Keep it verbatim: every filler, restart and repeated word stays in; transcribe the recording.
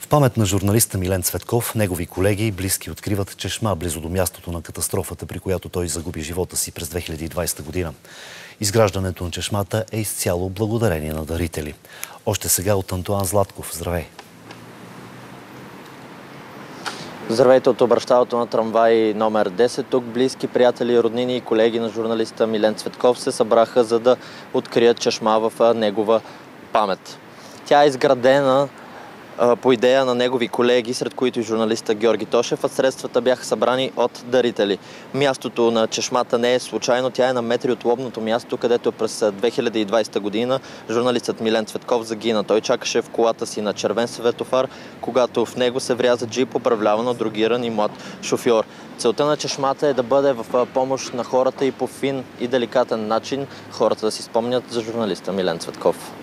памет на журналиста Милен Цветков, негови колеги и близки откриват чешма близо до мястото на катастрофата, при която той загуби живота си през две хиляди и двадесета година. Изграждането на чешмата е изцяло благодарение на дарители. Още сега от Антоан Златков. Здравей! Здравейте от обращалото на трамвай номер десет. Тук близки, приятели, роднини и колеги на журналиста Милен Цветков се събраха, за да открият чешма в негова памет. Тя е изградена а, по идея на негови колеги, сред които и журналиста Георги Тошев, а средствата бяха събрани от дарители. Мястото на чешмата не е случайно, тя е на метри от лобното място, където през две хиляди и двадесета година журналистът Милен Цветков загина. Той чакаше в колата си на червен светофар, когато в него се вряза джип, управляван от дрогиран и млад шофьор. Целта на чешмата е да бъде в помощ на хората и по фин и деликатен начин хората да си спомнят за журналиста Милен Цветков.